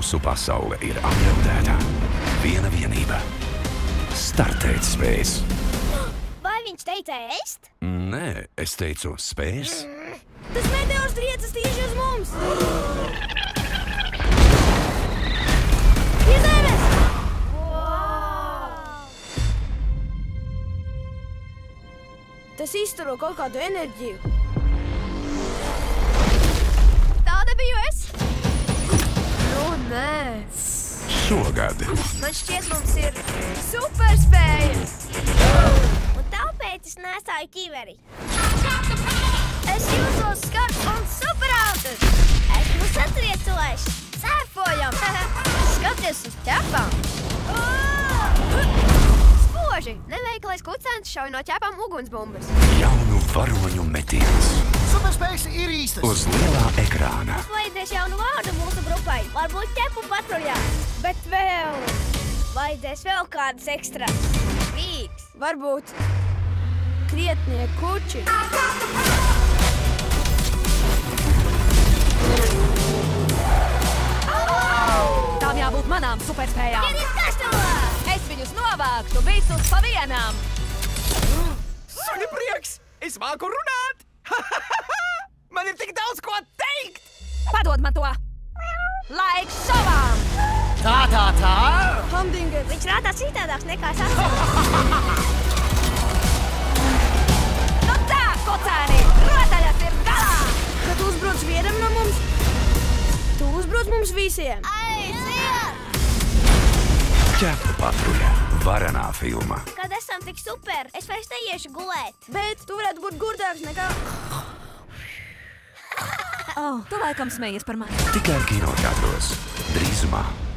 Mūsu pasaule ir apdraudēta. Viena vienība – startēt spējas. Vai viņš teica ēst? Nē, es teicu spējas. Tas meteors triecas tieši uz mums! Pie zemes! Tas izstaro kaut kādu enerģiju. Tāda biju es? Nu, nē. Šogad Man šķiet, mums ir superspējas. Un tāpēc es nesāju ķiveri. Es jūtos skarbs un superātrs. Esmu satriecojis. Sērfojam. Skaties uz ķepām. Spoži. Neveiklais kucēns šauj no ķepām ugunsbumbas. jaunu varoņu metiens Superspējas ir īstas. uz lielā ekrāna. Mums vajadzēs jaunu vārdu mūsu grupai. Varbūt ķepu patruļā. Bet vēl vajadzēs vēl kādas ekstras. Vīks. Varbūt krietnie kuči. Tām jābūt manām superspējām. Ķeries kastulā! Es viņus novāktu visus pa vienām. Suņa prieks! Es māku runāt! Man ir tik daudz ko teikt! Padod man to. Laiks šovām! Tā! Hamdinger! Viņš rādās citādāks nekā sasaukt. Nu tā, kucēni! Rotaļas ir galā! Kad uzbruc vienam no mums, tu uzbruc mums visiem. Aiziet! Ķepu patruļa – varenā filma. Kad esam tik super, es vairs neiešu gulēt. Bet tu varētu būt gurdāks nekā... Tu laikam smejies par mani. Tikai kinoteātros. Drīzumā.